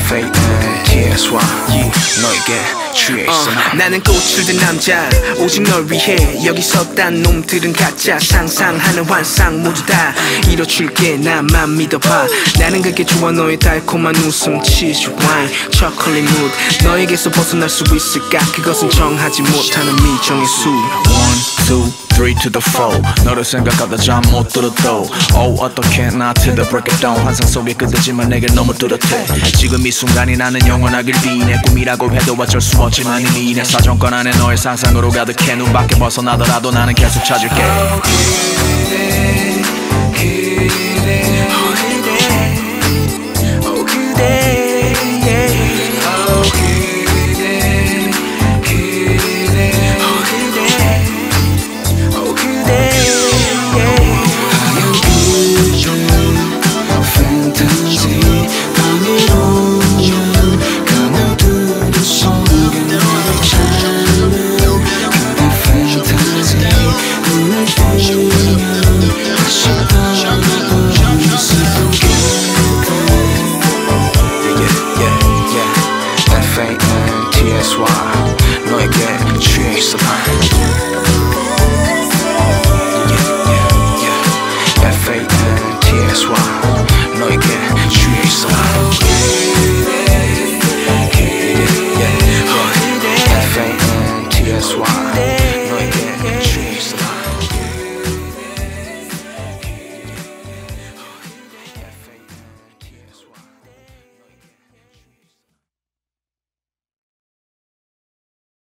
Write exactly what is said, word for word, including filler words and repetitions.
fate T.S. Y 너에게 취해 있어 uh, 나는 꽃을 든 남자 오직 널 위해 여기 섰단 놈들은 가짜 상상하는 환상 모두 다 이뤄줄게 나만 믿어봐 나는 그게 좋아 너의 달콤한 웃음 치즈 와인 초콜릿 무드 너에게서 벗어날 수 있을까 그것은 정하지 못하는 미정의 수 One, two, three to the four 너를 생각하다 잠 못 들어도 Oh 어떻게 나한테 더 break it down 환상 속의 그대지만 내게 너무 뚜렷해 지금 이 순간이 나는 영원하길 비네 꿈이라고 해도 어쩔 수 없지만 이미 내 사정권 안에 너의 상상으로 가득해 눈 밖에 벗어나더라도 나는 계속 찾을게